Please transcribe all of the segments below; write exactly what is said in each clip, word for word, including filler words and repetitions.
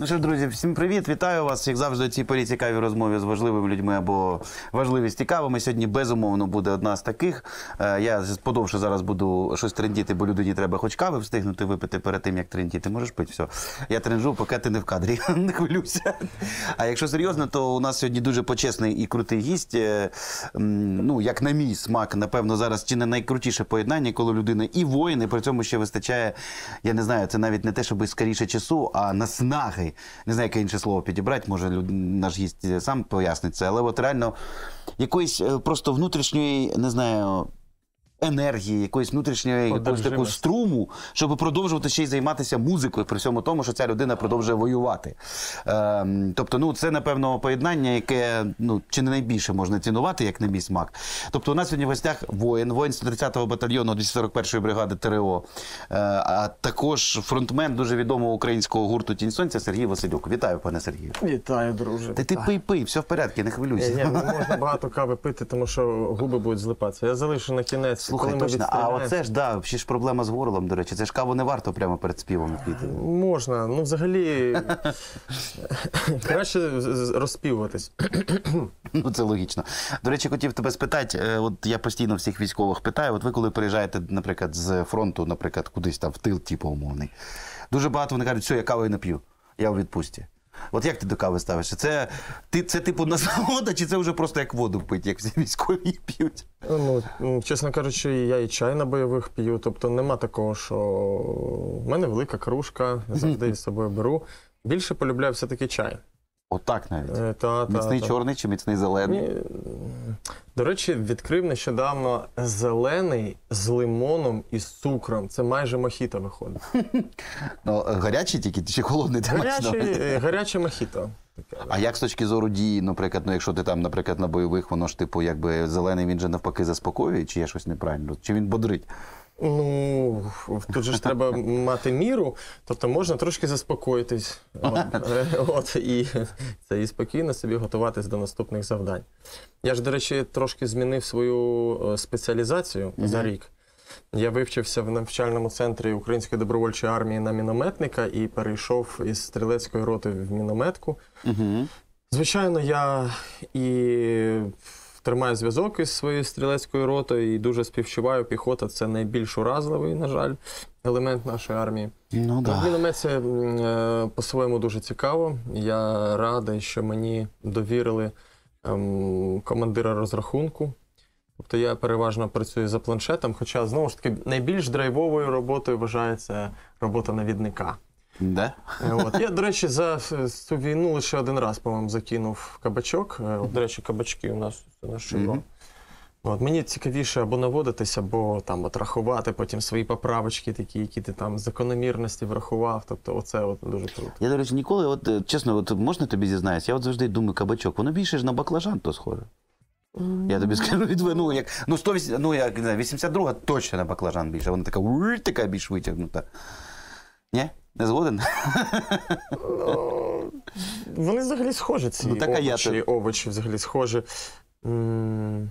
Ну що ж, друзі, всім привіт, вітаю вас. Як завжди, у цій порі цікаві розмови з важливими людьми або важливість цікавими. Сьогодні, безумовно, буде одна з таких. Я подовше зараз буду щось трендіти, бо людині треба хоч кави встигнути випити перед тим, як трендіти. Можеш пити? Все. Я тренджу, поки ти не в кадрі, не хвилюйся. А якщо серйозно, то у нас сьогодні дуже почесний і крутий гість. Ну, як на мій смак, напевно, зараз чи не найкрутіше поєднання, коли людина і воїн, і при цьому ще вистачає, я не знаю, це навіть не те, щоб скоріше часу, а наснаги. Не знаю, яке інше слово підібрати, може наш гість сам пояснить це, але от реально якоїсь просто внутрішньої, не знаю, енергії, якоїсь внутрішньої якогось такого струму, щоб продовжувати ще й займатися музикою, при всьому тому, що ця людина продовжує воювати. Е, тобто, ну, це, напевно, поєднання, яке, ну, чи не найбільше можна цінувати, як на мій смак. Тобто, у нас сьогодні в гостях воїн, воїн сто тридцятого батальйону двісті сорок першої бригади ТРО, е, а також фронтмен дуже відомого українського гурту «Тінь Сонця» Сергій Василюк. Вітаю, пане Сергію. Вітаю, друже. Та ти пий-пий, все в порядку, не хвилюйся. Ні, не можна багато кави пити, тому що губи будуть злипатися. Я залишу на кінець. Слухай, точно, а оце ж, да, ще ж проблема з горлом, до речі. Це ж каву не варто прямо перед співом піти. Можна, ну взагалі краще розспівуватись. Ну, це логічно. До речі, хотів тебе спитати, от я постійно всіх військових питаю, от ви коли приїжджаєте, наприклад, з фронту, наприклад, кудись там в тил, типу, умовний, дуже багато вони кажуть, все, я каву не п'ю, я у відпустці. От як ти до кави ставишся? Це, ти, це типу насолода, чи це вже просто як воду пити, як всі військові п'ють? Ну, чесно кажучи, я і чай на бойових п'ю, тобто нема такого, що в мене велика кружка, завжди з собою беру. Більше полюбляю все-таки чай. Отак навіть? Е, та, міцний та, чорний чи міцний зелений? Ні. До речі, відкрив нещодавно зелений з лимоном і з цукром. Це майже мохіто виходить. Ну, гарячий тільки чи холодний? Гарячий, гаряче мохіто. А як з точки зору дії, наприклад, ну якщо ти там, наприклад, на бойових, воно ж типу якби зелений, він же навпаки заспокоює, чи є щось неправильно? Чи він бодрить? Ну, тут же ж треба мати міру, тобто можна трошки заспокоїтись. От, от, і, це, і спокійно собі готуватись до наступних завдань. Я ж, до речі, трошки змінив свою спеціалізацію uh-huh. за рік. Я вивчився в навчальному центрі Української добровольчої армії на мінометника і перейшов із стрілецької роти в мінометку. Uh-huh. Звичайно, я і тримаю зв'язок із своєю стрілецькою ротою і дуже співчуваю. Піхота – це найбільш уразливий, на жаль, елемент нашої армії. Ну, да. Міномет – це е, по-своєму дуже цікаво. Я радий, що мені довірили е, командира розрахунку. Тобто я переважно працюю за планшетом, хоча, знову ж таки, найбільш драйвовою роботою вважається робота навідника. Да? От. Я, до речі, за цю війну лише один раз, по-моєму, закинув кабачок. От, до речі, кабачки у нас – це наш шеврон. Mm-hmm. От, мені цікавіше або наводитись, або там, от, рахувати потім свої поправочки такі, які ти там закономірності врахував. Тобто оце от дуже круто. Я, до речі, ніколи, от, чесно, от, можна тобі зізнаюсь, я от завжди думаю, кабачок, воно більше ж на баклажан то схоже. Я тобі скажу, ну, як, ну, сто, ну, як, не знаю, вісімдесят друга точно на баклажан більше, вона така, уй, така більш витягнута. Ні? Не згоден? Ну, вони взагалі схожі, ці ну, овочі, овочі взагалі схожі. М-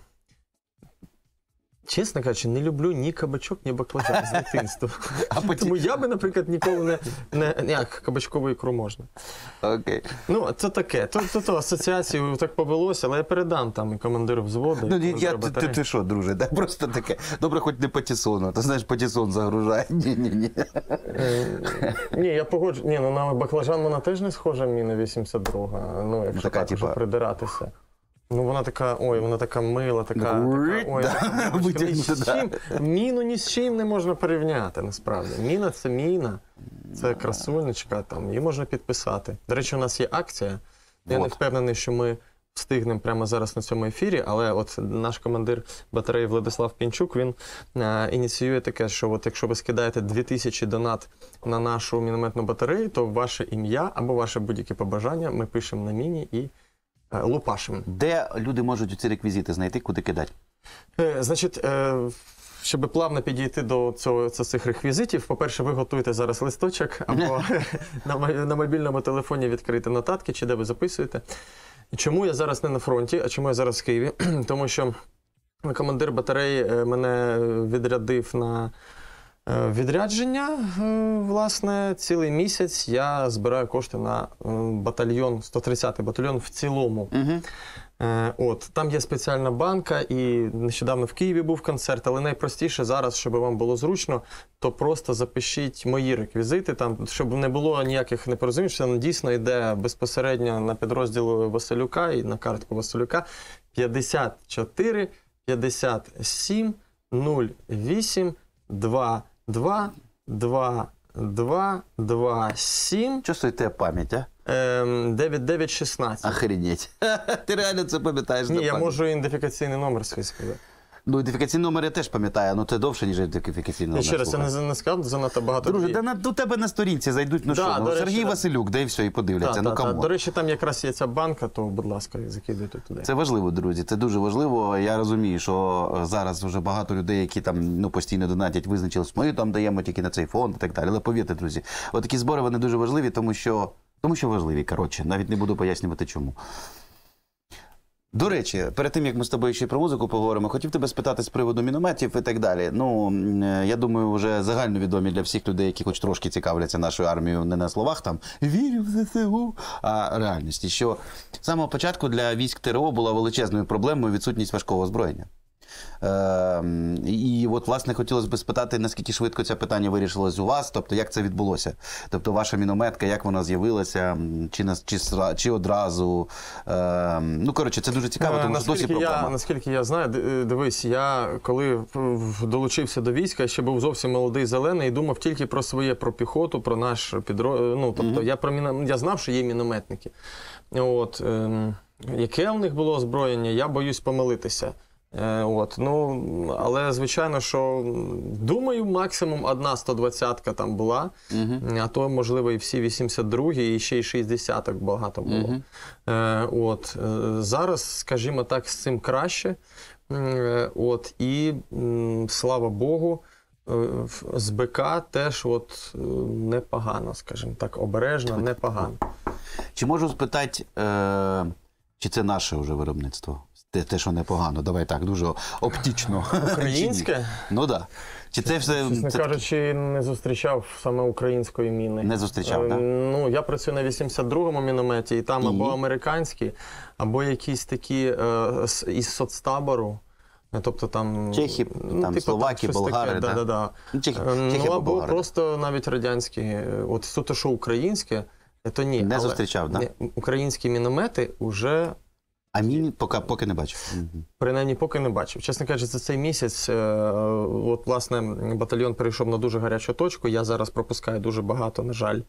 Чесно кажучи, не люблю ні кабачок, ні баклажан з дитинства. А потім... Тому я би, наприклад, ніколи не... не як, кабачкову ікру можна. Окей. Ну, це таке. То, то, то асоціацію так повелося, але я передам там і командиру взводу. Ну, і я, ти, ти що, друже, да? Просто таке. Добре, хоч не патісону. Ти знаєш, патісон загружає. Ні-ні-ні. Ні, я погоджу. Ні, ну на баклажан вона теж не схожа міна вісімдесят друга. Ну, якщо така, так типа... вже придиратися. Ну, вона така, ой, вона така мила, така, така ой, да. така, бачка, ні з чим, міну ні з чим не можна порівняти, насправді. Міна – це міна, це красунечка, там, її можна підписати. До речі, у нас є акція, я вот. Не впевнений, що ми встигнемо прямо зараз на цьому ефірі, але от наш командир батареї Владислав Пінчук, він а, ініціює таке, що от якщо ви скидаєте дві тисячі донат на нашу мінометну батарею, то ваше ім'я або ваше будь-яке побажання ми пишемо на міні і лупашем. Де люди можуть ці реквізити знайти, куди кидати? Е, значить, е, щоб плавно підійти до цього, цих реквізитів, по-перше, ви готуєте зараз листочок, або на, на мобільному телефоні відкрити нотатки, чи де ви записуєте. Чому я зараз не на фронті, а чому я зараз в Києві? Тому що командир батареї мене відрядив на Е, Відрядження, е, власне, цілий місяць я збираю кошти на е, батальйон, сто тридцятий батальйон в цілому. Угу. Е, От, там є спеціальна банка, і нещодавно в Києві був концерт, але найпростіше зараз, щоб вам було зручно, то просто запишіть мої реквізити, там, щоб не було ніяких непорозумінь, що воно дійсно йде безпосередньо на підрозділ Василюка і на картку Василюка п'ятдесят чотири п'ятдесят сім нуль вісім два два два два два сім Чувствуй тебе пам'ять, а? ем, дев'ять дев'ять шістнадцять. Охренеть. Ти реально це пам'ятаєш? Ні, на я пам'ять. можу ідентифікаційний номер свій сказати. Ну, ідентифікаційний номер я теж пам'ятаю, ну це довше, ніж ідентифікаційний І номер. ще раз, я слухай. не, не сказав, занадто багато. Друже, людей. да на, до тебе на сторінці зайдуть, ну Да, що, ну, до речі, Сергій да. Василюк, де і все, і подивляться, Та, ну та, та. камон. До речі, там якраз є ця банка, то, будь ласка, закидуйте туди. Це важливо, друзі, це дуже важливо. Я розумію, що зараз вже багато людей, які там ну, постійно донатять, визначились, ми там даємо тільки на цей фонд і так далі. Але повірте, друзі, от такі збори, вони дуже важливі, тому що, тому що важливі, коротше, навіть не буду пояснювати чому. До речі, перед тим, як ми з тобою ще й про музику поговоримо, хотів тебе спитати з приводу мінометів і так далі. Ну, е, я думаю, вже загальновідомі для всіх людей, які хоч трошки цікавляться нашою армією, не на словах там «вірю в ЗСУ», а реальності, що з самого початку для військ ТРО була величезною проблемою відсутність важкого озброєння. Е, і от, власне, хотілося б спитати, наскільки швидко це питання вирішилось у вас, тобто, як це відбулося? Тобто, ваша мінометка, як вона з'явилася, чи, на, чи, сра- чи одразу? Е, ну, коротше, це дуже цікаво, Е, тому що досі наскільки я, проблема. наскільки я знаю, ди- дивись, я коли в- в- долучився до війська, ще був зовсім молодий зелений і думав тільки про своє, про піхоту, про наш підрозділ. Ну, тобто, Мгм. я, про міно... я знав, що є мінометники. От, ем, яке у них було озброєння, я боюсь помилитися. Е, От, ну, але, звичайно, що, думаю, максимум одна сто двадцятка там була, Мгм. а то, можливо, і всі вісімдесят другі, і ще й шістдесяток багато було. Мгм. Е, от, е, зараз, скажімо так, з цим краще. Е, от, і, м, слава Богу, е, в- з БК теж от, е, непогано, скажімо так, обережно, непогано. Чи можу спитати, е, чи це наше вже виробництво? Те, те, що непогано, давай так, дуже оптично. Українське? Чи ні? Ну так. Да. Чи це все Чесно це кажучи, не зустрічав саме української міни. не зустрічав, Е, так? Да? Ну, я працюю на вісімдесят другому мінометі, і там І? або американські, або якісь такі е, з- із соцтабору. Е, Тобто там... Чехи, там, словаки, щось болгари, таке, да? да, да, да. Ну, чехи, Е, чехи Ну, або або болгари. просто навіть радянські. Е, От суто, що українське, е, то ні. Не але- зустрічав, да? Ні, українські міномети вже, А міні поки, поки не бачив. Мгм. принаймні, поки не бачив. Чесно кажучи, за цей місяць, е, от, власне, батальйон перейшов на дуже гарячу точку. Я зараз пропускаю дуже багато, на жаль.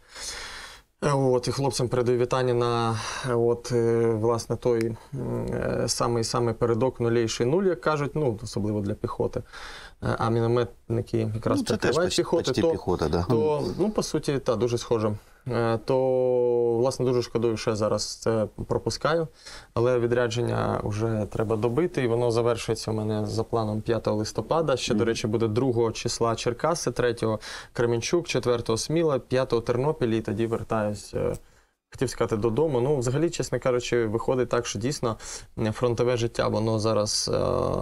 Е, От, і хлопцям передаю вітання на е, от, е, власне, той е, самий самий передок, нулейший нуль, як кажуть, ну, особливо для піхоти. Е, А мінометники якраз Ну, це теж прикривають почти, піхоти. почти то, піхота, да. то, ну, по суті, так, дуже схоже. Е, То, власне, дуже шкодую, що я зараз це пропускаю. Але відрядження вже треба добити, і воно завершується у мене за планом п'ятого листопада. Ще, до речі, буде другого числа Черкаси, третього Кременчук, четвертого Сміла, п'ятого Тернопіль, і тоді вертаюсь. е, Хотів сказати додому. Ну, взагалі, чесно кажучи, виходить так, що дійсно фронтове життя, воно зараз е,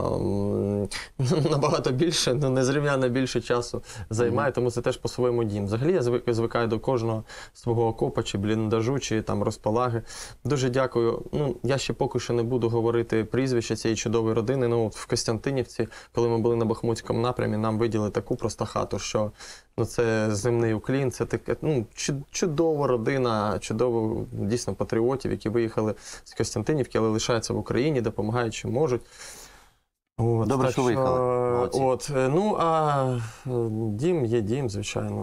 м, набагато більше, ну, незрівняно більше часу займає, тому це теж по-своєму дім. Взагалі, я звик, звикаю до кожного свого окопа, чи бліндажу, чи там розпалаги. Дуже дякую. Ну, я ще поки що не буду говорити прізвище цієї чудової родини. Ну, от в Костянтинівці, коли ми були на Бахмутському напрямі, нам виділи таку просто хату, що ну, це земний уклін, це таке, ну, чу- чудова родина, чудово дійсно патріотів, які виїхали з Костянтинівки, але лишаються в Україні, допомагають, чим можуть. От, Добре, так що виїхали. Молодці. От, е, ну, а е, дім є дім, звичайно.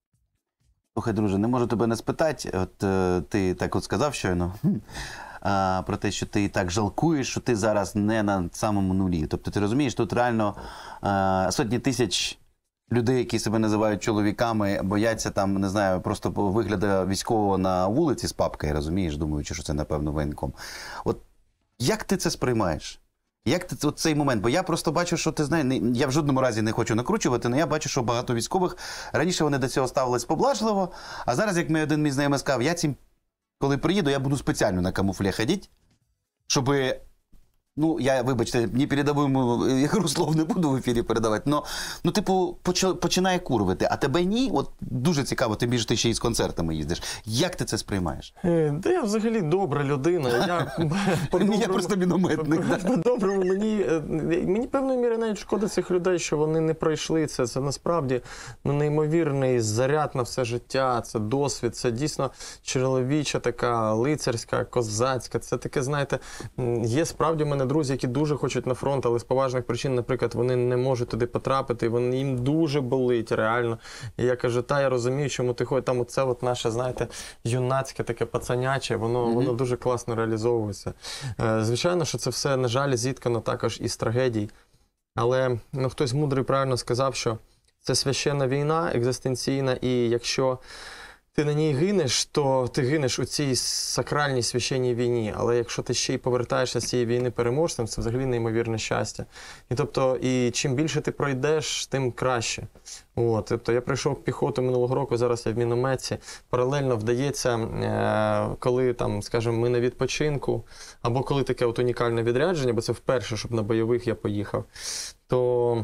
Слухай, друже, не можу тебе не спитати. От е, ти так от сказав щойно хм, а, про те, що ти так жалкуєш, що ти зараз не на самому нулі. Тобто ти розумієш, тут реально е, сотні тисяч людей, які себе називають чоловіками, бояться там, не знаю, просто вигляду військового на вулиці з папкою, розумієш, думаючи, що це, напевно, воєнком. От як ти це сприймаєш? Як ти от цей момент? Бо я просто бачу, що ти знаєш, не- я в жодному разі не хочу накручувати, але я бачу, що багато військових, раніше вони до цього ставились поблажливо, а зараз, як мій один мій знайомий сказав, я цим, коли приїду, я буду спеціально на камуфлі ходити, щоб Ну, я, вибачте, не передову ігру слов не буду в ефірі передавати, но, ну, типу, почи- починає курвити, а тебе ні? От дуже цікаво, ти більше ти ще й з концертами їздиш. Як ти це сприймаєш? Е, Та я взагалі добра людина. Я, по-доброму- Я просто мінометник. да. По-доброму, мені, е, мені певною мірою навіть шкода цих людей, що вони не пройшли це. Це насправді ну, неймовірний заряд на все життя, це досвід, це дійсно чоловіча така, лицарська, козацька. Це таке, знаєте, м, є справді в мене друзі, які дуже хочуть на фронт, але з поважних причин, наприклад, вони не можуть туди потрапити, і вони, їм дуже болить, реально. І я кажу, та, я розумію, чому ти ходиш, там оце от наше, знаєте, юнацьке, таке пацаняче, воно, Мгм. воно дуже класно реалізовується. Е, Звичайно, що це все, на жаль, зіткано також із трагедій. Але ну, хтось мудрий правильно сказав, що це священна війна, екзистенційна, і якщо ти на ній гинеш, то ти гинеш у цій сакральній священній війні. Але якщо ти ще й повертаєшся з цієї війни переможцем, це взагалі неймовірне щастя. І тобто, і чим більше ти пройдеш, тим краще. От, тобто я прийшов в піхоту минулого року, зараз я в мінометці. Паралельно вдається, е, коли там, скажімо, ми на відпочинку, або коли таке от унікальне відрядження, бо це вперше, щоб на бойових я поїхав, то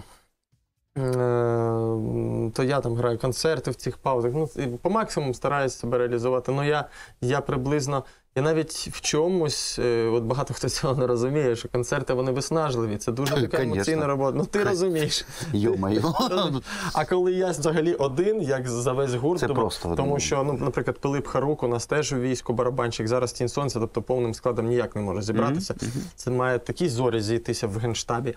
то я там граю концерти в цих паузах. Ну, і по максимуму стараюся себе реалізувати. Ну, я, я приблизно, я навіть в чомусь, е, от багато хто цього не розуміє, що концерти, вони виснажливі. Це дуже така Конечно. емоційна робота. Ну, ти розумієш. Йо-моє. А коли я взагалі один, як за весь гурт, Це тому, просто один. тому що, ну, наприклад, Пилип Харук у нас теж у війську барабанщик, зараз Тінь Сонця, тобто повним складом ніяк не може зібратися. Це має такі зорі зійтися в Генштабі.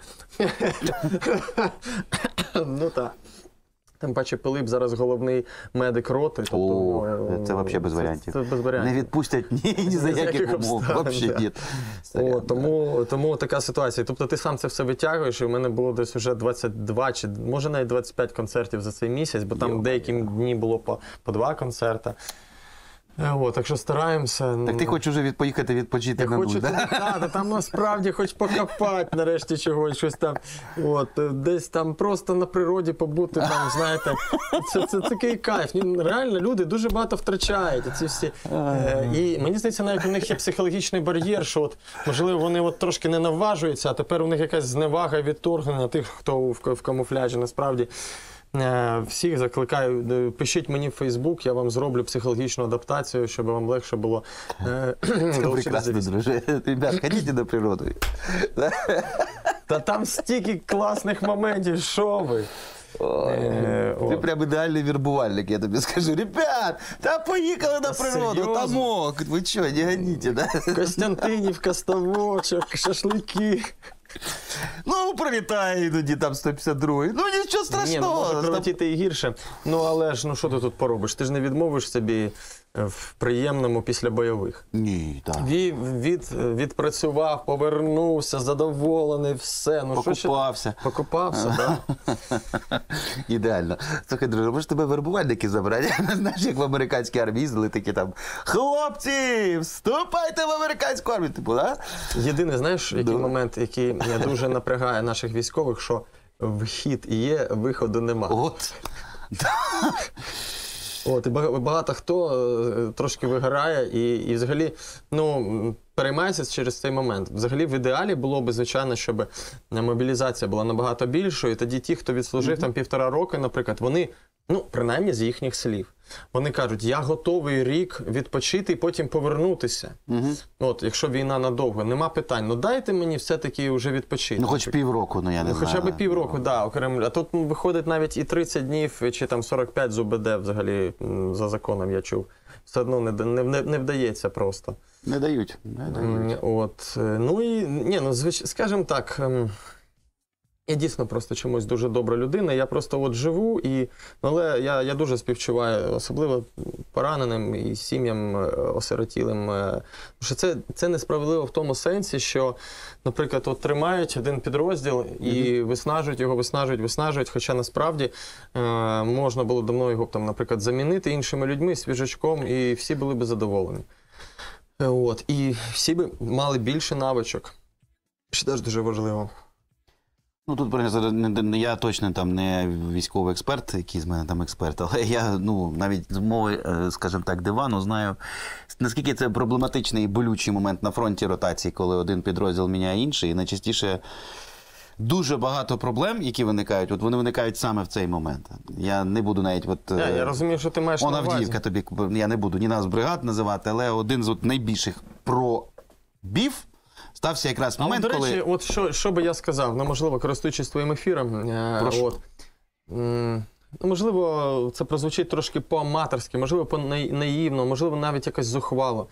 Ну так. Тим паче Пилип зараз головний медик роти. Тобто, О, ну, це взагалі без варіантів. Це, це без варіантів. Не відпустять ні, ні за Ні за яких яких умов. обставин, Взагалі да. ні. О, тому, тому така ситуація. Тобто ти сам це все витягуєш, і в мене було десь вже двадцять два, чи може навіть двадцять п'ять концертів за цей місяць, бо там Йо-моє. деякі дні було по, по два концерти. Е, О, так що стараємося. Так ти хочеш вже від, поїхати відпочити Я на хочу нуль, да? туди, та, та там насправді хоч покопати нарешті чогось, щось там. От, е, десь там просто на природі побути, там, знаєте, це, це такий кайф. Ні, реально люди дуже багато втрачають. Ці всі. Е, і мені здається, навіть у них є психологічний бар'єр, що от, можливо, вони от трошки не наважуються, а тепер у них якась зневага, відторгнення тих, хто в, в камуфляжі, насправді. Е, Всіх закликаю, е, пишіть мені в Фейсбук, я вам зроблю психологічну адаптацію, щоб вам легше було е, Це долучитися прекрасно, до війська. друже. Ребят, ходіть на природу. Та там стільки класних моментів, що ви? Е, Ти о. прям ідеальний вірбувальник, я тобі скажу. Ребят, та поїхали на природу, Серйозно? тамок. Ви що, не ганіте, да? Костянтинівка, ставочок, шашлики. Ну, пролітає іноді там сто п'ятдесят другий. Ну, нічого Ні, ну страшного. може прилетіти і гірше. Ну але ж, ну що ти тут поробиш? Ти ж не відмовиш собі е, в приємному після бойових. Ні, так. Від, від, відпрацював, повернувся, задоволений, все. Ну, що ще? Покупався. Покупався, так. Ідеально. Слухай, друже, може тебе вербувальники забрати? Знаєш, як в американській армії їздили такі там: хлопці, вступайте в американську армію. Типу, да? Єдиний, знаєш, який Да. момент, який дуже напрягає наших військових, що вхід є, виходу нема. От. От, і бага- багато хто е, трошки вигорає і, і взагалі, ну, переймається через цей момент. Взагалі, в ідеалі було б, звичайно, щоб мобілізація була набагато більшою, і тоді ті, хто відслужив там півтора року, наприклад, вони, ну, принаймні з їхніх слів, вони кажуть, я готовий рік відпочити і потім повернутися. Угу. От, якщо війна надовго, нема питань. Ну, дайте мені все-таки вже відпочити. Ну, хоч півроку, ну я не Ну, знаю. хоча б півроку, да, окремо. А тут ну, виходить навіть і тридцять днів, чи там сорок п'ять з УБД взагалі м, за законом, я чув. Все одно не, не, не, не вдається просто. Не дають. Не дають. М, От, е, ну і, ні, ну, звич... скажімо так, ем, я дійсно просто чомусь дуже добра людина, я просто от живу, і, але я, я дуже співчуваю, особливо пораненим і сім'ям е, осиротілим. е, Тому що це, це несправедливо в тому сенсі, що, наприклад, от тримають один підрозділ і виснажують його, виснажують, виснажують, хоча насправді е, можна було давно його, там, наприклад, замінити іншими людьми, свіжачком, і всі були б задоволені. Е, От, і всі б мали більше навичок, що теж дуже важливо. Ну, тут принаймні, не- не- я точно там не військовий експерт, який з мене там експерт, але я, ну, навіть з мови, е, скажімо так, дивану знаю, наскільки це проблематичний і болючий момент на фронті ротації, коли один підрозділ міняє інший, і найчастіше дуже багато проблем, які виникають, от вони виникають саме в цей момент. Я не буду навіть от... Я, е, я розумію, що ти маєш Он на увазі. Авдіївка тобі, я не буду ні нас бригад називати, але один з от найбільших пробів стався якраз А момент, от, до речі, коли... от що, що би я сказав, ну, можливо, користуючись твоїм ефіром, е, Прошу. от, м, ну, можливо, це прозвучить трошки по-аматорськи, можливо, по-наївно, можливо, навіть якось зухвало.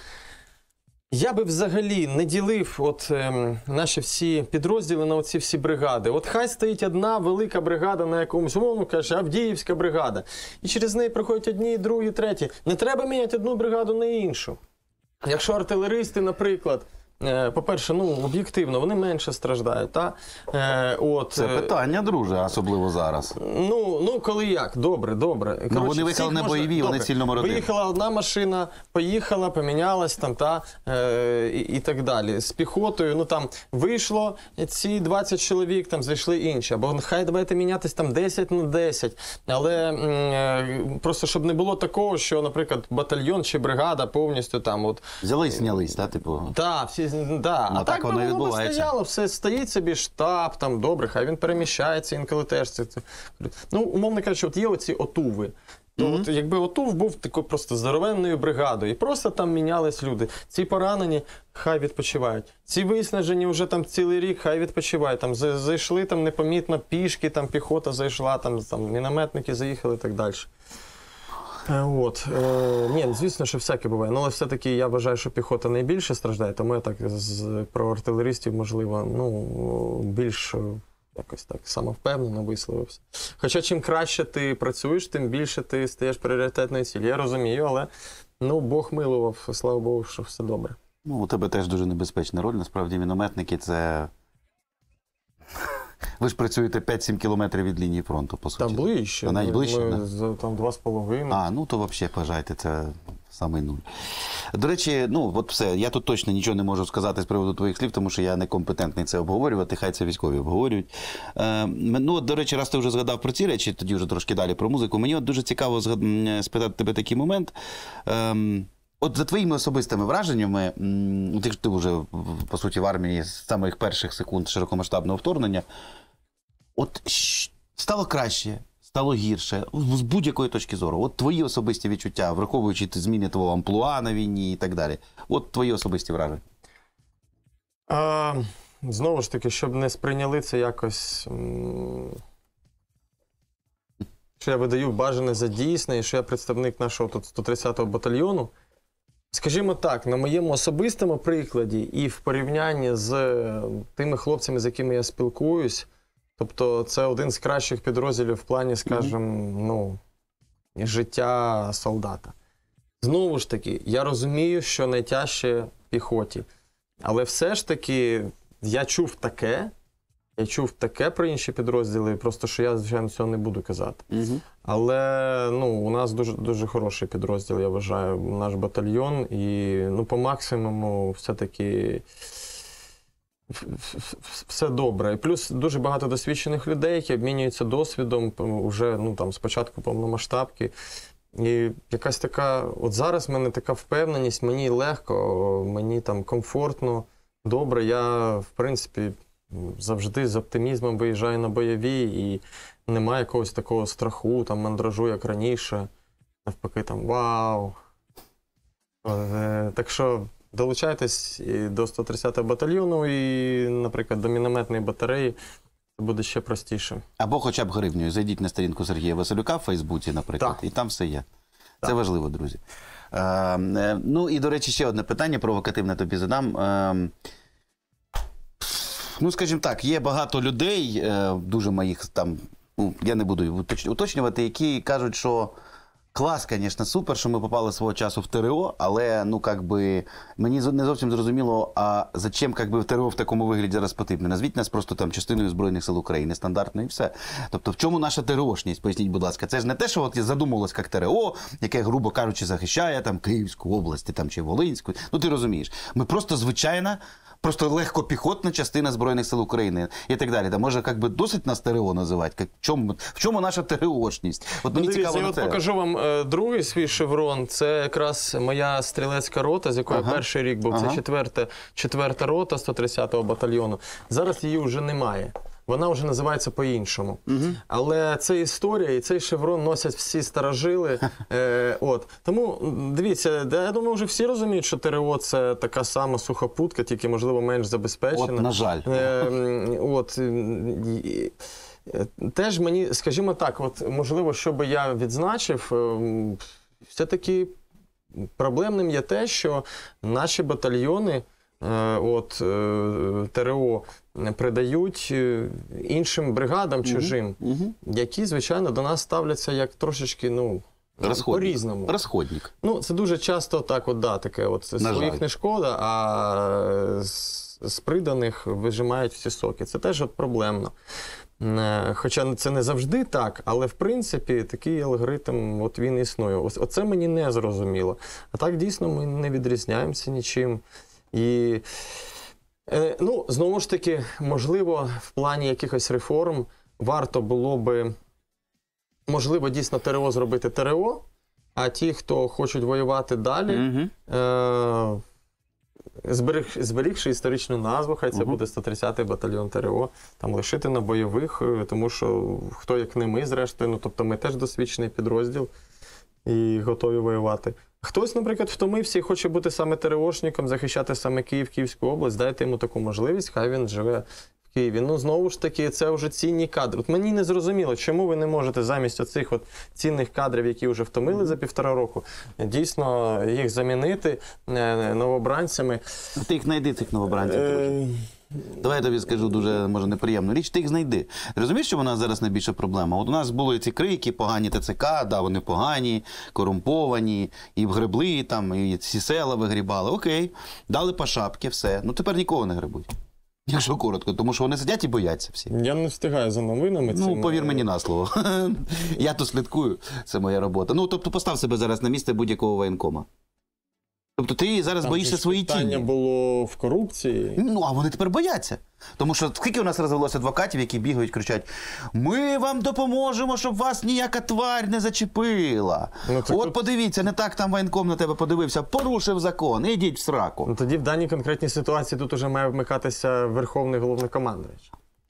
Я би взагалі не ділив от, ем, наші всі підрозділи на оці всі бригади. От хай стоїть одна велика бригада на якомусь, умовно каже, Авдіївська бригада. І через неї проходять одні, другі, треті. Не треба міняти одну бригаду на іншу. Якщо артилеристи, наприклад, е, по-перше, ну, об'єктивно, вони менше страждають, та? Е, от, Це е, питання, друже, особливо зараз. Ну, ну, коли як? Добре, добре. Коротше, вони виїхали всіх не можна- бойові, вони добре. цільному родину. Виїхала одна машина, поїхала, помінялась там, та, е, і, і так далі. З піхотою, ну там, вийшло ці двадцять чоловік, там, зайшли інші. Або хай давайте мінятись там десять на десять. Але м, е, просто, щоб не було такого, що, наприклад, батальйон чи бригада повністю там, от, Взялись, снялись, так, типу? так, всі, да. Ну, а так так би воно і воно би відбувається. стояло, все стоїть собі штаб, там добре, хай він переміщається, інколи теж це. це. Ну, умовно кажучи, от є оці отуви. То от, якби отув був такою просто здоровенною бригадою, і просто там мінялись люди. Ці поранені, хай відпочивають. Ці виснажені вже там цілий рік, хай відпочивають. Там за- зайшли там непомітно пішки, там піхота зайшла, там, там мінометники заїхали і так далі. Е, От. Е, ні, звісно, що всяке буває. Ну, але все-таки я вважаю, що піхота найбільше страждає, тому я так з, про артилеристів, можливо, ну, більш е, якось так самовпевнено висловився. Хоча чим краще ти працюєш, тим більше ти стаєш пріоритетною цілі. Я розумію, але ну, Бог милував, слава Богу, що все добре. Ну, у тебе теж дуже небезпечна роль. Насправді, мінометники – це... Ви ж працюєте п'ять-сім кілометрів від лінії фронту, по суті. Та ближче. А навіть Ми- ближче, ми да? з- там два з половиною. А, ну то взагалі, бажайте, це самий нуль. До речі, ну от все, я тут точно нічого не можу сказати з приводу твоїх слів, тому що я некомпетентний це обговорювати, хай це військові обговорюють. Е, ну, от, до речі, раз ти вже згадав про ці речі, тоді вже трошки далі про музику, мені от дуже цікаво згад... м, спитати тебе такий момент. Е, От за твоїми особистими враженнями, м, ти ж ти вже, по суті, в армії з самих перших секунд широкомасштабного вторгнення, от щ- стало краще, стало гірше, з будь-якої точки зору. От твої особисті відчуття, враховуючи ті зміни твого амплуа на війні і так далі. От твої особисті враження. А, знову ж таки, щоб не сприйняли це якось, м, що я видаю бажане за дійсне, і що я представник нашого тут сто тридцятого батальйону. Скажімо так, на моєму особистому прикладі і в порівнянні з тими хлопцями, з якими я спілкуюсь, тобто це один з кращих підрозділів в плані, скажімо, ну, життя солдата. Знову ж таки, я розумію, що найтяжче піхоті. Але все ж таки, я чув таке, я чув таке про інші підрозділи, просто що я, звичайно, цього не буду казати. Угу. Але ну, у нас дуже, дуже хороший підрозділ, я вважаю, наш батальйон. І ну, по максимуму все-таки все добре. І плюс дуже багато досвідчених людей, які обмінюються досвідом вже ну, там, з початку повномасштабки. І якась така, от зараз в мене така впевненість, мені легко, мені там комфортно, добре. Я, в принципі, завжди з оптимізмом виїжджаю на бойові і немає якогось такого страху, там, мандражу, як раніше. Навпаки, там, вау. Е, Так що долучайтесь і до сто тридцятого батальйону і, наприклад, до мінометної батареї. Це буде ще простіше. Або хоча б гривнею. Зайдіть на сторінку Сергія Василюка в Фейсбуці, наприклад, Так. і там все є. Це Так. важливо, друзі. Е, е, ну і, до речі, ще одне питання провокативне тобі задам. Е, ну, скажімо так, є багато людей, е, дуже моїх там, ну, я не буду уточ- уточнювати, які кажуть, що Клас, звісно, супер, що ми попали свого часу в ТРО, але, ну, как би, мені зо- не зовсім зрозуміло, а зачем, как би, в ТРО в такому вигляді зараз потрібно? Назвіть нас просто там частиною Збройних сил України, стандартно і все. Тобто, в чому наша ТРОшність? Поясніть, будь ласка. Це ж не те, що от задумувалось як ТРО, яке, грубо кажучи, захищає там Київську область, там, чи Волинську. Ну, ти розумієш. Ми просто звичайна, просто легкопіхотна частина Збройних сил України і так далі. Та може, як би, досить нас ТРО називати? Як- В чому, в чому наша ТРОшність? От мені Ну, дивіться, цікаво я на от це. покажу вам е, другий свій шеврон. Це якраз моя стрілецька рота, з якої Ага. перший рік був. Ага. Це четверта, четверта рота сто тридцятого батальйону. Зараз її вже немає. Вона вже називається по-іншому. Угу. Але це історія, і цей шеврон носять всі старожили. Е, от. Тому, дивіться, да, я думаю, вже всі розуміють, що ТРО – це така сама сухопутка, тільки, можливо, менш забезпечена. От, на жаль. Е, от, і- Теж мені, скажімо так, от можливо, що би я відзначив, ем, все-таки проблемним є те, що наші батальйони е, от, е, ТРО придають е, іншим бригадам чужим, Угу. які, звичайно, до нас ставляться як трошечки, ну, по-різному. Розходник. Ну, це дуже часто так, от, да, таке, от, На своїх жаль. не шкода, а з, з приданих вижимають всі соки. Це теж от проблемно. Е, Хоча це не завжди так, але в принципі такий алгоритм от він існує. Ось оце мені не зрозуміло. А так дійсно ми не відрізняємося нічим. І е, ну, знову ж таки, можливо, в плані якихось реформ варто було би, можливо, дійсно ТРО зробити ТРО, а ті, хто хочуть воювати далі, Угу. е, зберіг, зберігши історичну назву, хай це Мгм. буде сто тридцятий батальйон ТРО, там лишити на бойових, е, тому що хто як не ми, зрештою, ну, тобто ми теж досвідчений підрозділ і готові воювати. Хтось, наприклад, втомився і хоче бути саме ТРОшником, захищати саме Київ, Київську область, дайте йому таку можливість, хай він живе в Києві. Ну, знову ж таки, це вже цінні кадри. От мені не зрозуміло, чому ви не можете замість оцих от цінних кадрів, які вже втомили за півтора року, дійсно їх замінити е, новобранцями. Ти їх знайди, цих новобранців. коротше. Е, Давай я тобі скажу дуже, може, неприємну річ. Ти їх знайди. Ти розумієш, що в нас зараз найбільша проблема? От у нас були ці крики, погані ТЦК, да, вони погані, корумповані, і вгребли там, і ці села вигрібали. Окей, дали по шапки, все. Ну тепер нікого не гребуть. Якщо коротко, тому що вони сидять і бояться всі. Я не встигаю за новинами. Ну, цими. повір мені на слово. Я то слідкую, це моя робота. Ну, тобто постав себе зараз на місце будь-якого воєнкома. Тобто ти зараз Там боїшся ж своєї питання тіні. було в корупції. Ну, а вони тепер бояться. Тому що скільки у нас розвелося адвокатів, які бігають, кричать: ми вам допоможемо, щоб вас ніяка тварь не зачепила. Ну, так От тут- подивіться, не так там воєнком на тебе подивився, порушив закон, ідіть в сраку. Ну, тоді в даній конкретній ситуації тут уже має вмикатися Верховний Головнокомандувач.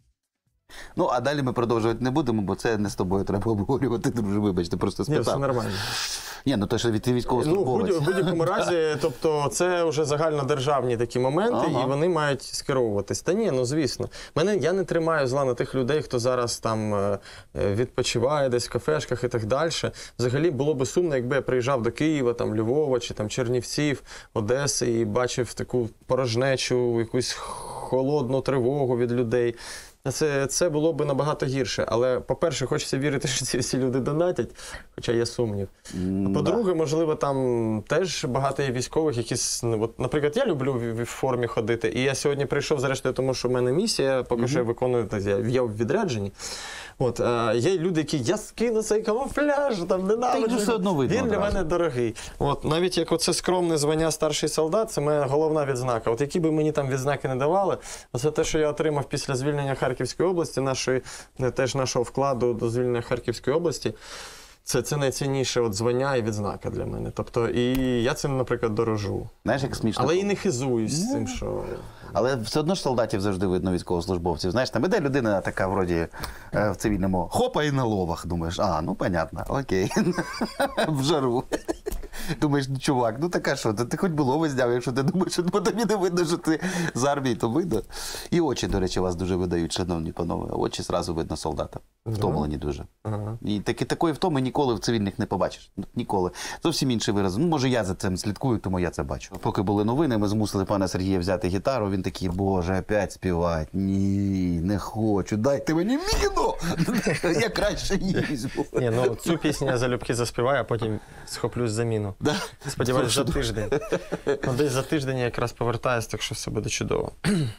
Ну, а далі ми продовжувати не будемо, бо це не з тобою треба обговорювати, друже, вибачте, просто Ні, все спитав. нормально. Ні, ну то що від ти Ну, в військовослужбовець. будь- в будь-якому разі, тобто, це вже загальнодержавні такі моменти, Ага. і вони мають скеровуватись. Та ні, ну звісно. Мене, я не тримаю зла на тих людей, хто зараз там е, е, відпочиває десь в кафешках і так далі. Взагалі було би сумно, якби я приїжджав до Києва, там, Львова, чи там, Чернівців, Одеси і бачив таку порожнечу, якусь холодну тривогу від людей. Це, це було б набагато гірше. Але, по-перше, хочеться вірити, що ці всі люди донатять, хоча є сумнів. М, По-друге, можливо, там теж багато є військових, які, ну, от, наприклад, я люблю в, в формі ходити, і я сьогодні прийшов, зрештою, тому що в мене місія, поки що я виконую, так, я, я в відрядженні. От, а, є люди, які, я скину цей камуфляж, там, ненавиджу. їх все одно видно Він для одразу. мене дорогий. От, навіть як оце скромне звання старший солдат, це моя головна відзнака. От які би мені там відзнаки не давали, це те, що я отримав після звільнення Харківської області, нашої, теж нашого вкладу до звільнення Харківської області, це, це найцінніше от звання і відзнака для мене. Тобто, і я цим, наприклад, дорожу. Знаєш, як смішно. Але і не хизуюсь цим, що... Але все одно ж солдатів завжди видно, військовослужбовців. Знаєш, там іде людина така, вроді, е, в цивільному, хопа і на ловах. Думаєш, а, ну, понятно, окей. В жару. Думаєш, ну, чувак, ну така що, ти хоч було зняв, якщо ти думаєш, що тобі не видно, що ти з армії, то видно. І очі, до речі, вас дуже видають, шановні панове. Очі зразу видно солдата. Втомлені дуже. Ага. І таки, такої втоми ніколи в цивільних не побачиш. Ніколи. Зовсім інший вираз. Ну, може, я за цим слідкую, тому я це бачу. Поки були новини, ми змусили пана Сергія взяти гітару. Він такий, боже, опять співати. Ні, не хочу. Дайте мені міну! Я краще її візьму. Ні, ну цю пісню я залюбки заспіваю, а потім схоплюсь за міну. Да? Сподіваюсь, за тиждень. Ну, десь за тиждень я якраз повертаюсь, так що все буде чудово.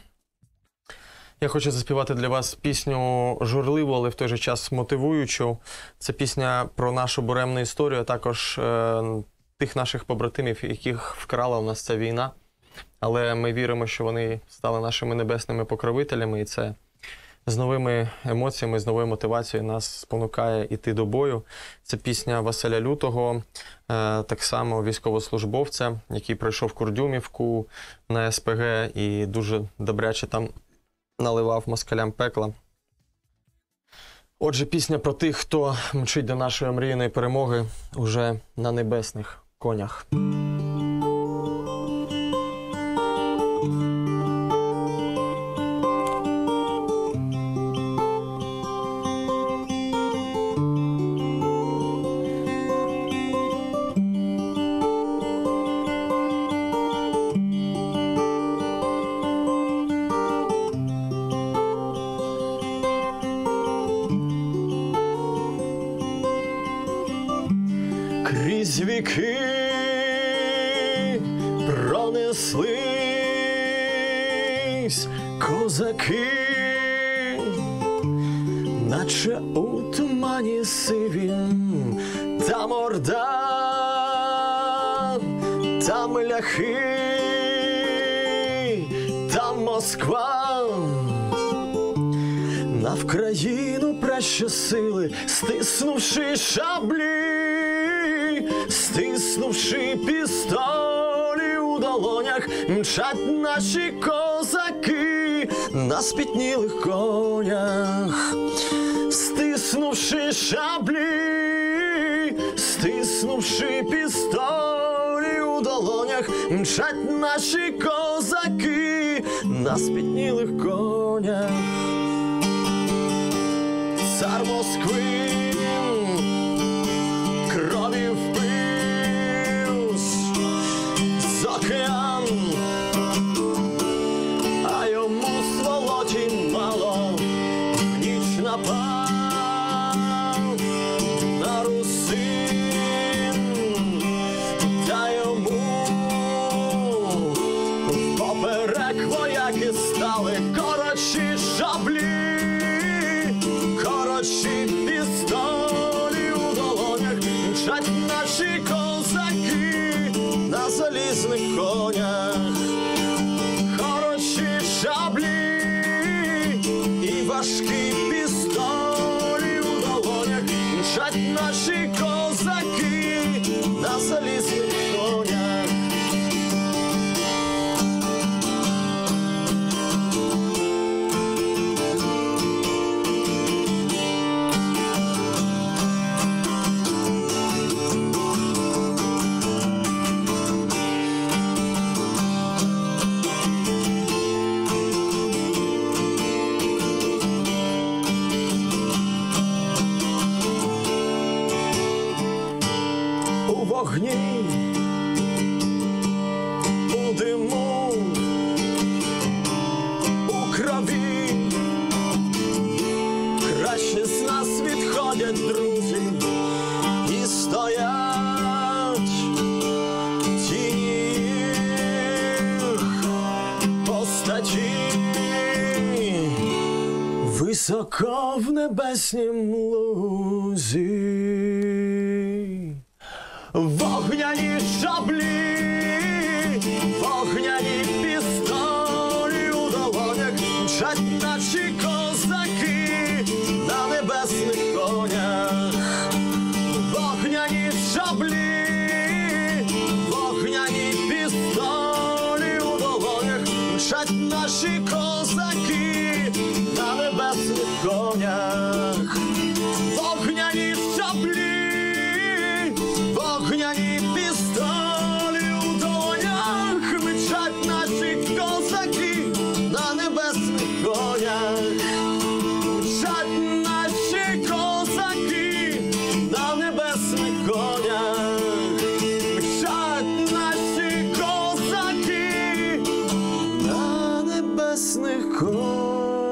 Я хочу заспівати для вас пісню журливу, але в той же час мотивуючу. Це пісня про нашу буремну історію, а також е, тих наших побратимів, яких вкрала у нас ця війна. Але ми віримо, що вони стали нашими небесними покровителями, і це з новими емоціями, з новою мотивацією нас спонукає йти до бою. Це пісня Василя Лютого, е, так само військовослужбовця, який пройшов Курдюмівку на ес пе ге і дуже добряче там наливав москалям пекла. Отже, пісня про тих, хто мчить до нашої омріяної перемоги уже на небесних конях. Крізь віки пронеслись козаки, наче у тумані сивім, там орда, там ляхи, там Москва. На Вкраїну пращосили, стиснувши шаблі, стиснувши пістолі у долонях, мчать наші козаки на спітнілих конях. Стиснувши шаблі, стиснувши пістолі у долонях, мчать наші козаки на спітнілих конях. Цар Москви крові впив з океан, а йому сволоті мало, в ніч напав на русин, та йому поперек вояки стали коротші шаблі, коротші пістолі у долонях, мчать наші козаки на залізних конях. Хороші шаблі і важкі пістолі у долонях, мчать наші козаки на залізних конях. У вогні, у диму, у крові, краще з нас відходять друзі і стоять тіні їх постаті високо в небеснім лузі. Вогняні шаблі, вогняні пістолі у долонях, мчать наші козаки на небесних конях. Вогняні шаблі, вогняні пістолі у долонях, мчать наші козаки на небесних конях. Вогняні шаблі, вогняні пістолі небесних конях мчать наші козаки, на небесних конях мчать наші козаки, на небесних конях.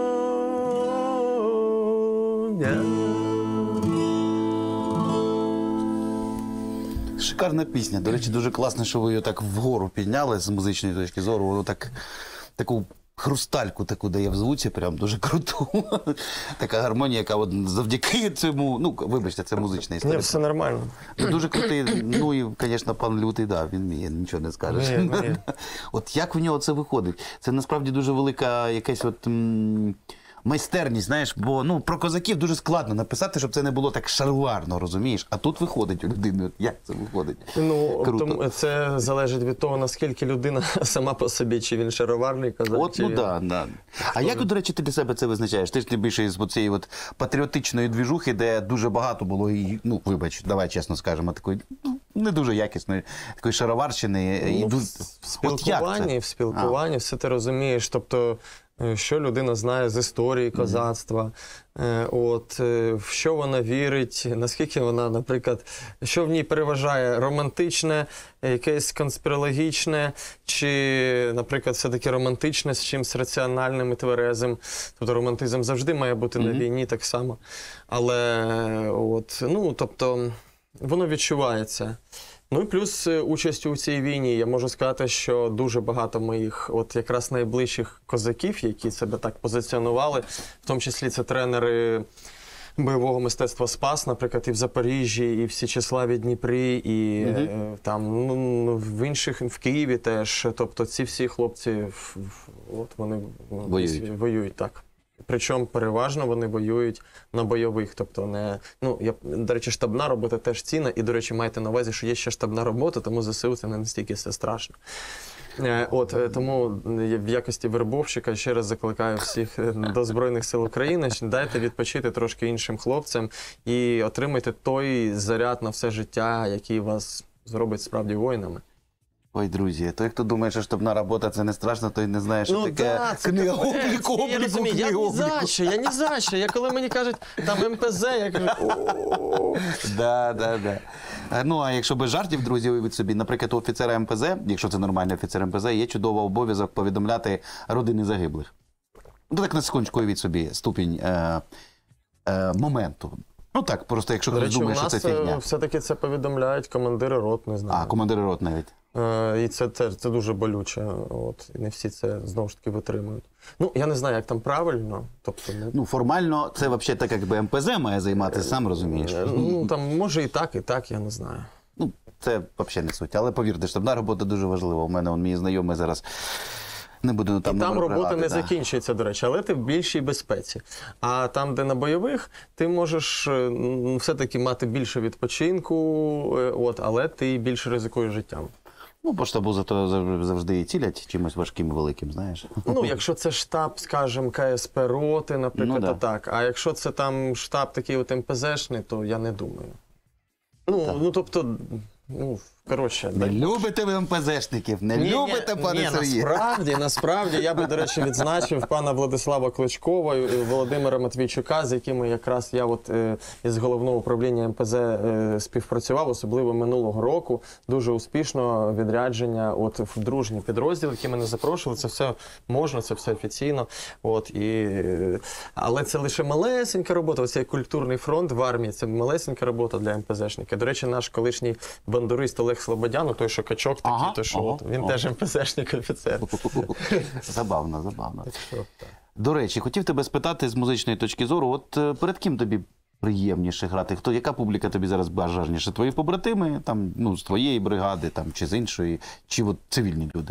Шикарна пісня. До речі, дуже класно, що ви її так вгору підняли з музичної точки зору. Воно так, таку хрустальку таку дає в звуці, прям дуже круту. Така гармонія, яка от завдяки цьому, ну, вибачте, це музична історія. Ні, все нормально. Дуже крутий, ну і, звісно, пан Лютий, да, він вміє, нічого не скажеш. Вміє, вміє. От як в нього це виходить? Це насправді дуже велика якась от м, майстерність, знаєш, бо ну, про козаків дуже складно написати, щоб це не було так шароварно, розумієш? А тут виходить у людини, от як це виходить? Ну, Круто. тому це залежить від того, наскільки людина сама по собі, чи він шароварний козак, От, чи ну він... да, да. А як, до речі, ти для себе це визначаєш? Ти ж не більше із цієї от патріотичної двіжухи, де дуже багато було, і, ну, вибач, давай чесно скажемо, такої ну, не дуже якісної, такої шароварщини. Ну, і в, ду- в спілкуванні, От в спілкуванні все ти розумієш, тобто, е, що людина знає з історії козацтва, е, от, е, в що вона вірить, наскільки вона, наприклад, що в ній переважає романтичне, якесь конспірологічне, чи, наприклад, все-таки романтичне з чимось раціональним і тверезим. Тобто романтизм завжди має бути на війні так само. Але, е, от, ну, тобто, воно відчувається. Ну і плюс е, участь у цій війні. Я можу сказати, що дуже багато моїх от якраз найближчих козаків, які себе так позиціонували, в тому числі це тренери бойового мистецтва «Спас», наприклад, і в Запоріжжі, і в Січеславі, Дніпрі, і е, там ну, в інших, в Києві теж. Тобто ці всі хлопці, в- в- от вони ну, Воюють. воюють, так. Причому переважно вони воюють на бойових, тобто не, ну, я, до речі, штабна робота теж цінна, і, до речі, майте на увазі, що є ще штабна робота, тому ЗСУ це не настільки все страшно. Е, От, е, тому я в якості вербовщика ще раз закликаю всіх е, до Збройних сил України, що дайте відпочити трошки іншим хлопцям і отримайте той заряд на все життя, який вас зробить справді воїнами. Ой, друзі, той, хто думає, що штабна робота це не страшно, той не знає, що Ну, таке да, це книга капець. обліку, Я обліку, розумію, я книга ні обліку. за що, я ні за що. Я коли мені кажуть, там ем пе зет, я кажу, о. Да, да, да. Е, Ну, а якщо без жартів, друзі, уявіть собі, наприклад, у офіцера ем пе зет, якщо це нормальний офіцер ем пе зет, є чудовий обов'язок повідомляти родини загиблих. Ну, так на секундочку уявіть собі ступінь е, е, моменту. Ну так, просто якщо До хтось речі, у думає, що це нас е, фігня. все-таки це повідомляють командири рот, не знаю. А, командири рот навіть. Е, І це теж це дуже болюче. От, і не всі це знову ж таки витримують. Ну, я не знаю, як там правильно. Тобто, не... Ну, формально, це взагалі так, якби ем пе зет має займатися, сам розумієш. Е, ну, там може і так, і так, я не знаю. Ну, це взагалі не суть. Але повірте, штабна робота дуже важлива. У мене он, мій знайомий зараз не буду там І там номер робота бригади, не да. закінчується, до речі, але ти в більшій безпеці. А там, де на бойових, ти можеш е, ну, все-таки мати більше відпочинку, е, от, але ти більше ризикуєш життям. Ну, по штабу зато зав- завжди і цілять чимось важким і великим, знаєш. Ну, якщо це штаб, скажімо, ка ес пе роти, наприклад, Ну, да. то так. А якщо це там штаб такий от ем пе зешний, то я не думаю. Ну, ну тобто, ну, коротше. Не любите ви ем пе зешників, не Ні, любите, ні, пане ні, Сергію. насправді, насправді, я би, до речі, відзначив пана Владислава Кличкова і Володимира Матвійчука, з якими якраз я от е, із головного управління ем пе зет е, співпрацював, особливо минулого року. Дуже успішно відрядження от, в дружні підрозділи, які мене запрошували. Це все можна, це все офіційно. От, і, е, але це лише малесенька робота. Оцей культурний фронт в армії – це малесенька робота для ем пе зешника. До речі, наш колишній бандурист Олег Слободян, той, що качок такий, Ага, то що ага, от, він ага. теж ем пе зешник офіцер. Забавно, забавно. Що так. До речі, хотів тебе спитати з музичної точки зору, от е, перед ким тобі приємніше грати? Хто, яка публіка тобі зараз бажаніше? Твої побратими, там, ну, з твоєї бригади, там, чи з іншої, чи от цивільні люди?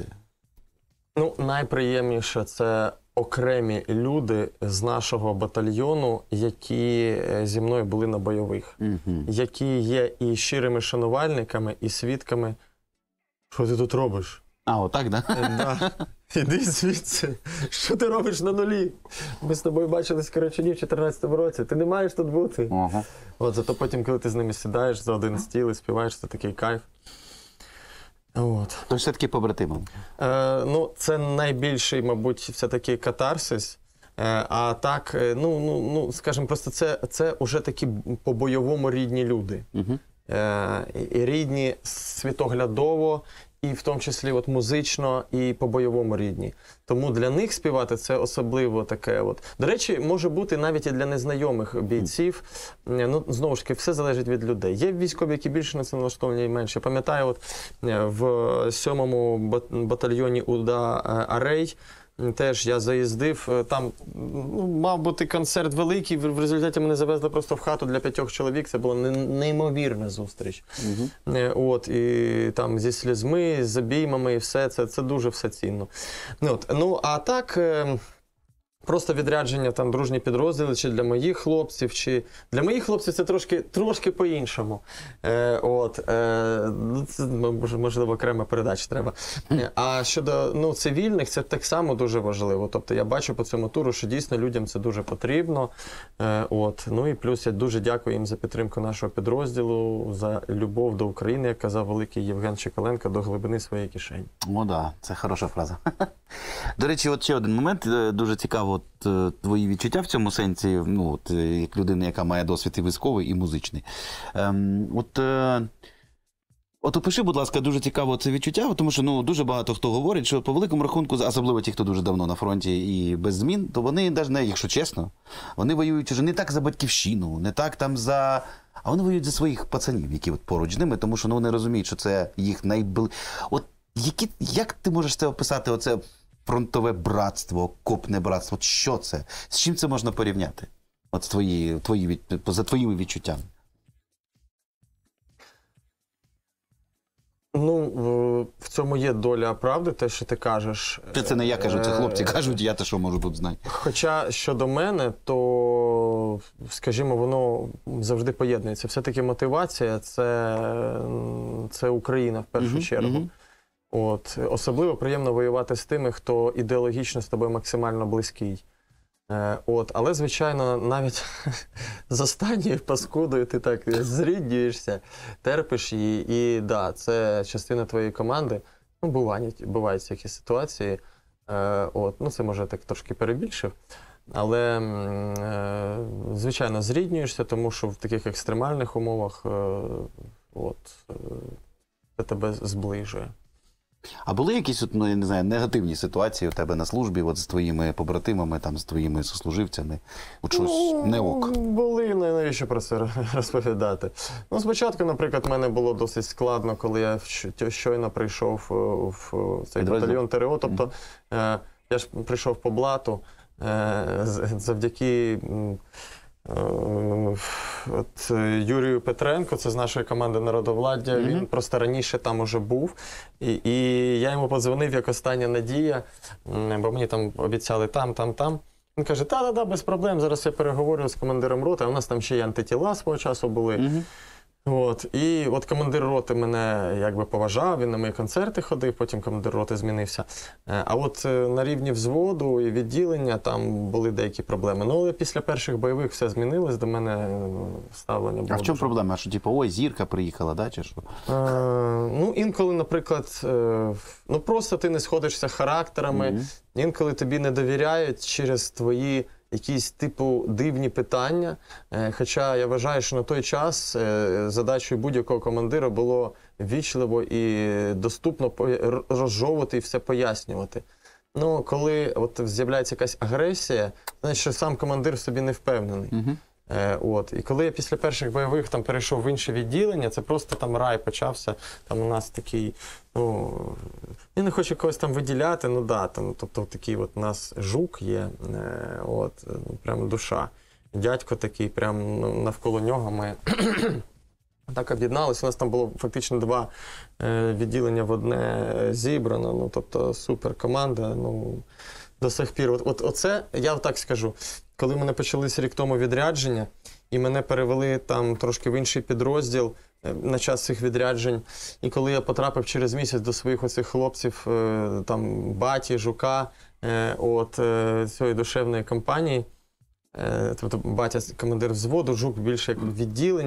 Ну, найприємніше це окремі люди з нашого батальйону, які е, зі мною були на бойових, Угу. які є і щирими шанувальниками, і свідками. Що ти тут робиш? А, отак, да? Е, Да. Іди звідси. Що ти робиш на нулі? Ми з тобою бачились, коротше, в чотирнадцятому році. Ти не маєш тут бути. Ага. От, зато потім, коли ти з ними сідаєш за один стіл і співаєш, це такий кайф. От. Тож все-таки побратимом. Е, ну, це найбільший, мабуть, все-таки катарсис. Е, а так, е, ну, ну, ну, скажімо, просто це, це вже такі по-бойовому рідні люди. Угу. Е, і рідні світоглядово, і в тому числі от музично, і по-бойовому рідні. Тому для них співати це особливо таке. От. До речі, може бути навіть і для незнайомих бійців. Ну, знову ж таки, все залежить від людей. Є військові, які більше націоналаштовані і менше. Пам'ятаю, от в сьомому батальйоні УДА «Арей» теж я заїздив, там ну, мав бути концерт великий, в результаті мене завезли просто в хату для п'ятьох чоловік, це була неймовірна зустріч. Угу. От, і там зі слізьми, з обіймами і все, це, це дуже все цінно. От, ну, а так, просто відрядження, там, дружні підрозділи, чи для моїх хлопців, чи... Для моїх хлопців це трошки, трошки по-іншому. Е, от, е, це, можливо, окрема передача треба. А щодо ну, цивільних, це так само дуже важливо. Тобто я бачу по цьому туру, що дійсно людям це дуже потрібно. Е, от. Ну і плюс я дуже дякую їм за підтримку нашого підрозділу, за любов до України, як казав великий Євген Чекаленко, до глибини своєї кишені. О, да, це хороша фраза. До речі, от ще один момент, дуже цікаво, от, твої відчуття в цьому сенсі, ну, от, як людина, яка має досвід і військовий, і музичний. Ем, от, е, от опиши, будь ласка, дуже цікаво це відчуття, тому що ну, дуже багато хто говорить, що по великому рахунку, особливо ті, хто дуже давно на фронті і без змін, то вони, навіть не, якщо чесно, вони воюють уже не так за батьківщину, не так там за... А вони воюють за своїх пацанів, які от поруч з ними, тому що ну, вони розуміють, що це їх найбли... От які, як ти можеш це описати, оце фронтове братство, окопне братство? От що це? З чим це можна порівняти? От твої, твої, за твоїми відчуттями. Ну, в цьому є доля правди, те, що ти кажеш. Це, це не я кажу, це хлопці кажуть, я те, що можу тут знати. Хоча щодо мене, то, скажімо, воно завжди поєднується. Все-таки мотивація – це, це Україна в першу uh-huh, чергу. Uh-huh. От. Особливо приємно воювати з тими, хто ідеологічно з тобою максимально близький. Е, от. Але, звичайно, навіть з останньою паскудою ти так зріднюєшся, терпиш її. І так, да, це частина твоєї команди. Ну, бувають, бувають такі ситуації. Е, от. Ну, це, може, так трошки перебільшив. Але, е, звичайно, зріднюєшся, тому що в таких екстремальних умовах е, от, е, це тебе зближує. А були якісь, ну, я не знаю, негативні ситуації у тебе на службі, от з твоїми побратимами, там, з твоїми сослуживцями? От щось ну, не ок? Були, навіщо про це розповідати. Ну, спочатку, наприклад, в мене було досить складно, коли я щойно прийшов в цей батальйон ТРО. Тобто, mm-hmm. я ж прийшов по блату завдяки... От Юрію Петренко, це з нашої команди народовладдя, mm-hmm. він просто раніше там уже був. І, і я йому подзвонив як остання надія, бо мені там обіцяли там, там, там. Він каже, та-та-та, без проблем, зараз я переговорю з командиром роти, а у нас там ще й антитіла свого часу були. Mm-hmm. От. І от командир роти мене якби поважав, він на мої концерти ходив, потім командир роти змінився. А от на рівні взводу і відділення там були деякі проблеми. Ну, але після перших бойових все змінилось, до мене ставлення було. А в чому проблема? Що, типу, ой, зірка приїхала, да, чи що? А, ну, інколи, наприклад, ну, просто ти не сходишся характерами, mm-hmm. інколи тобі не довіряють через твої якісь типу дивні питання. Хоча я вважаю, що на той час задачою будь-якого командира було ввічливо і доступно розжовувати і все пояснювати. Ну, коли от з'являється якась агресія, значить, що сам командир в собі не впевнений. Uh-huh. Е, от. І коли я після перших бойових там перейшов в інше відділення, це просто там рай почався. Там у нас такий, ну, я не хочу когось там виділяти, ну да, там, тобто такий от у нас жук є, е, от, прям душа. Дядько такий, прям ну, навколо нього ми так об'єдналися. У нас там було фактично два е, відділення в одне зібрано, ну, тобто супер команда, ну, до сих пір. От, от, оце, я так скажу, коли мене почалися рік тому відрядження, і мене перевели там трошки в інший підрозділ на час цих відряджень, і коли я потрапив через місяць до своїх оцих хлопців, там, Баті, Жука, от цієї душевної компанії, тобто Батя командир взводу, Жук більше як відділення,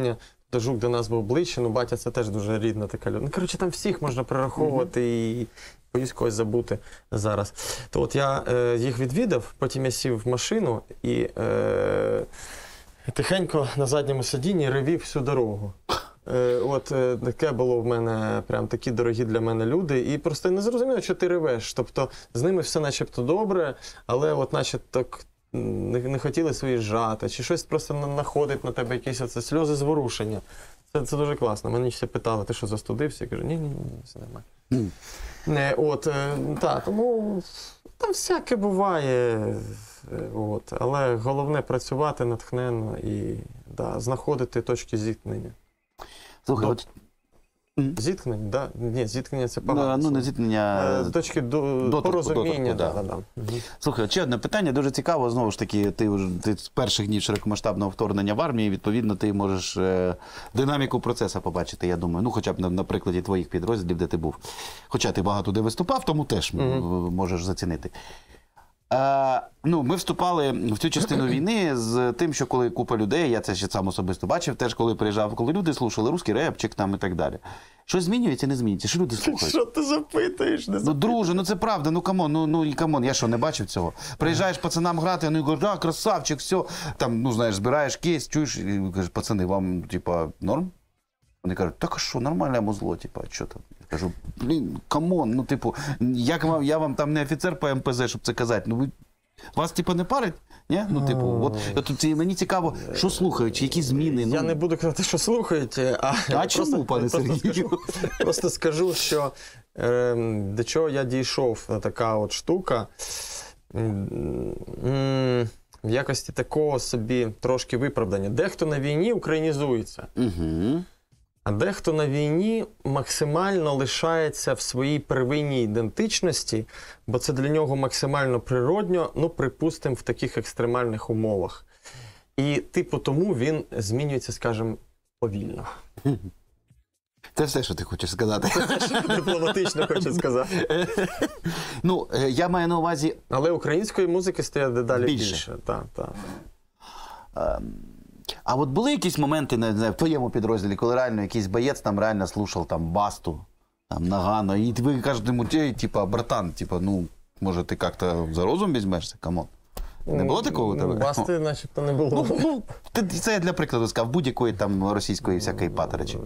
Жук до нас був ближче, ну батя це теж дуже рідна така людина. Ну, коротше, там всіх можна перераховувати mm-hmm. і боюсь когось забути зараз. То от я е, їх відвідав, потім я сів в машину і е, тихенько на задньому сидінні ревів всю дорогу. Е, от е, таке було в мене, прям такі дорогі для мене люди, і просто не зрозуміло, що ти ревеш. Тобто з ними все начебто добре, але от наче так не, не хотіли виїжджати, чи щось просто находить на тебе якісь оце сльози зворушення. Це, це дуже класно. Мене ще питали, ти що застудився? Я кажу, ні-ні-ні, все нормально. Mm. Не, от, е, та, тому там всяке буває, е, от, але головне працювати натхненно і да, знаходити точки зіткнення. Слухай, До... от... Зіткнення, да? Ні, зіткнення це погано. Ну, не зіткнення... Е, точки до... дотику, порозуміння. дотику, да. да. Да, да. Угу. Слухай, ще одне питання, дуже цікаво. Знову ж таки, ти, ти з перших днів широкомасштабного вторгнення в армії, відповідно, ти можеш е, динаміку процесу побачити, я думаю. Ну, хоча б на, на прикладі твоїх підрозділів, де ти був. Хоча ти багато де виступав, тому теж угу. можеш зацінити. Е, ну, ми вступали в цю частину війни з тим, що коли купа людей, я це ще сам особисто бачив, теж коли приїжджав, коли люди слухали русський репчик там і так далі. Щось змінюється, не змінюється? Що люди слухають? Що ти запитуєш? Не ну, друже, ну це правда, ну камон, ну, ну і камон, я що, не бачив цього? Приїжджаєш пацанам грати, вони кажуть, а, красавчик, все, там, ну, знаєш, збираєш кейс, чуєш, і кажеш, пацани, вам, типа, норм? Вони кажуть, так а що, нормальне музло, типа, що там? Я кажу, блін, камон, ну, типу, як вам, я вам там не офіцер по ем пе зет, щоб це казати, ну, ви, вас, типа, не парить? Ні? Ну, типу, от, от мені цікаво, що слухають, чи які зміни? Ну... Я не буду казати, що слухають, а, а чому, просто, пане просто Сергію? Скажу, просто скажу, що е, до чого я дійшов, така от штука, м, в якості такого собі трошки виправдання. Дехто на війні українізується. Угу. А дехто на війні максимально лишається в своїй первинній ідентичності, бо це для нього максимально природньо, ну, припустимо, в таких екстремальних умовах. І, типу, тому він змінюється, скажімо, повільно. Це все, що ти хочеш сказати. Це все, що дипломатично хочу сказати. Ну, я маю на увазі... Але української музики стає дедалі більше. більше. Так, так. А, а от були якісь моменти, не знаю, в твоєму підрозділі, коли реально якийсь боєць там реально слушав там Басту, там Нагано, і ви кажете йому, типа, братан, типа, ну, може ти як-то за розум візьмешся, камон? Не було такого у тебе? Басти начебто не було. Ну, ну, це я для прикладу сказав, будь-якої там російської всякої патеречі.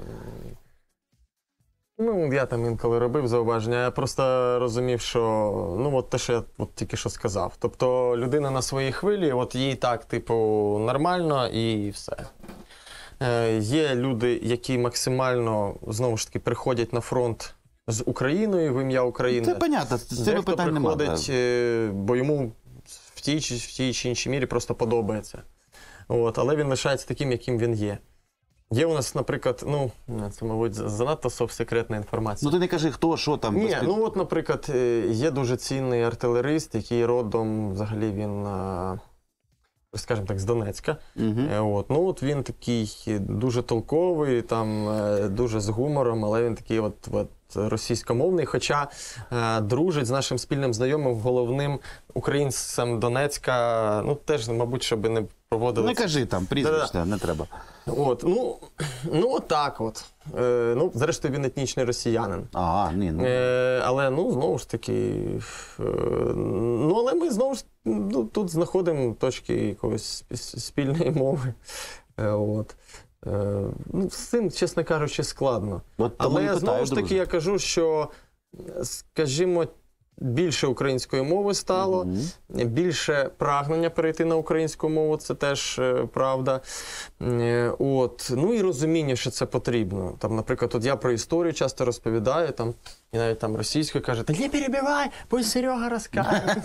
Ну, я там інколи робив зауваження, я просто розумів, що, ну, от те, що я от тільки що сказав. Тобто, людина на своїй хвилі, от їй так, типу, нормально і все. Е, є люди, які максимально, знову ж таки, приходять на фронт з Україною, в ім'я України. Це понятно, з цього питань немає. Дехто приходить, бо йому в тій, чи, в тій чи іншій мірі просто подобається. От, але він лишається таким, яким він є. Є у нас, наприклад, ну, це, мабуть, занадто совсекретна інформація. Ну ти не кажи, хто, що там. Ні, безпід... ну от, наприклад, є дуже цінний артилерист, який родом, взагалі, він, скажімо так, з Донецька. Угу. От, ну, от він такий дуже толковий, там, дуже з гумором, але він такий от, от російськомовний, хоча е, дружить з нашим спільним знайомим, головним українцем Донецька, ну, теж, мабуть, щоб не проводили... Не кажи там, прізвище, да, не треба. От, ну, ну, от так от. Е, ну, зрештою, він етнічний росіянин. Ага, ні, ну. Е, але, ну, знову ж таки, е, ну, але ми, знову ж, ну, тут знаходимо точки якоїсь спільної мови. Е, от. Е, ну, з цим, чесно кажучи, складно. От але, питаю, знову ж таки, друже. я кажу, що, скажімо, більше української мови стало, mm-hmm. більше прагнення перейти на українську мову, це теж е, правда. Е, от. Ну і розуміння, що це потрібно. Там, наприклад, от я про історію часто розповідаю, там, і навіть там російською кажуть, та не перебивай, пусть Серега розкаже.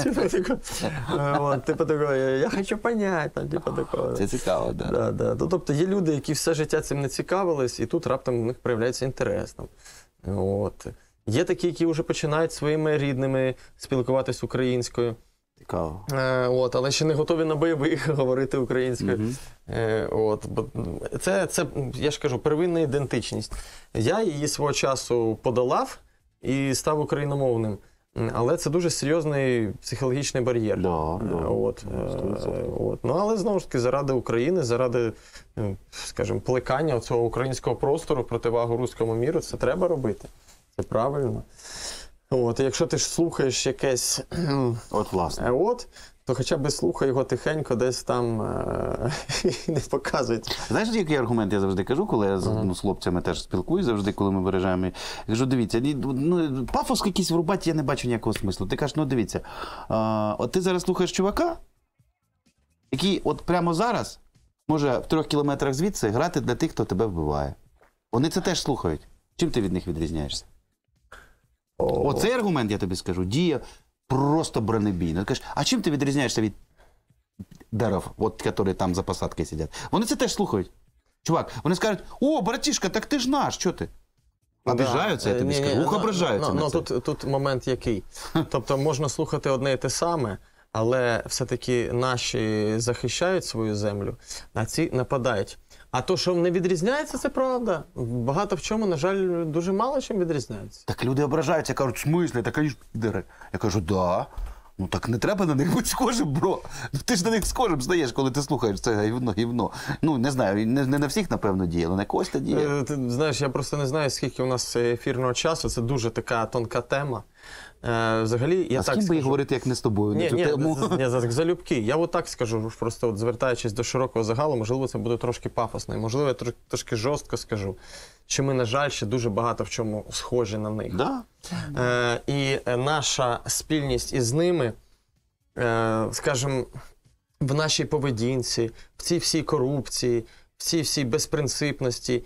Типу такого, я хочу понять. Це цікаво, так. Тобто є люди, які все життя цим не цікавились, і тут раптом у них проявляється інтерес. От. Є такі, які вже починають своїми рідними спілкуватись українською. Цікаво. Е, от, але ще не готові на бойових говорити українською. Угу. Е, от, бо це, це, я ж кажу, первинна ідентичність. Я її свого часу подолав і став україномовним. Але це дуже серйозний психологічний бар'єр. Да, да. Е, От, е, от. Ну, але знову ж таки, заради України, заради, е, скажімо, плекання цього українського простору, противагу руському міру, це треба робити. Це правильно. От, і якщо ти ж слухаєш якесь От, власне. е, от, то хоча б слухай його тихенько, десь там е, і не показуй. Знаєш, який аргумент я завжди кажу, коли я з, ну, з хлопцями теж спілкуюсь, завжди, коли ми виражаємо. Я кажу, дивіться, ні, ну, пафос якийсь врубати, я не бачу ніякого смислу. Ти кажеш, ну дивіться, а, от ти зараз слухаєш чувака, який от прямо зараз може в трьох кілометрах звідси грати для тих, хто тебе вбиває. Вони це теж слухають. Чим ти від них відрізняєшся? Оцей аргумент, я тобі скажу, діє просто бронебійно. Ти кажеш, а чим ти відрізняєшся від дерев, от, які там за посадкою сидять? Вони це теж слухають. Чувак, вони скажуть, о, братішка, так ти ж наш, що ти? Обіжаються, я тобі Ні, ні, скажу, ух, ну, ображаються ну, на ну, це. тут, тут момент який. Тобто можна слухати одне і те саме, але все-таки наші захищають свою землю, а ці нападають. А то, що не відрізняється, це правда. Багато в чому, на жаль, дуже мало чим відрізняється. Так люди ображаються, кажуть, в смислі, так вони ж підери. Я кажу, да. Ну так не треба на них бути схожим, бро. Ти ж на них схожим стаєш, коли ти слухаєш це гівно, гівно. Ну, не знаю, не, не на всіх, напевно, діє, але на когось це діє. Е, Ти знаєш, я просто не знаю, скільки у нас ефірного часу. Це дуже така тонка тема. Е, Взагалі, я А з так ким би скажу. і говорити, як не з тобою, на Ні, цю ні, тему? ні, за- залюбки. Я отак скажу, просто от звертаючись до широкого загалу, можливо, це буде трошки пафосно, і, можливо, я тр- трошки жорстко скажу, що ми, на жаль, ще дуже багато в чому схожі на них. Да. Е, і е, наша спільність із ними, е, скажімо, в нашій поведінці, в цій всій корупції, в цій всій безпринципності,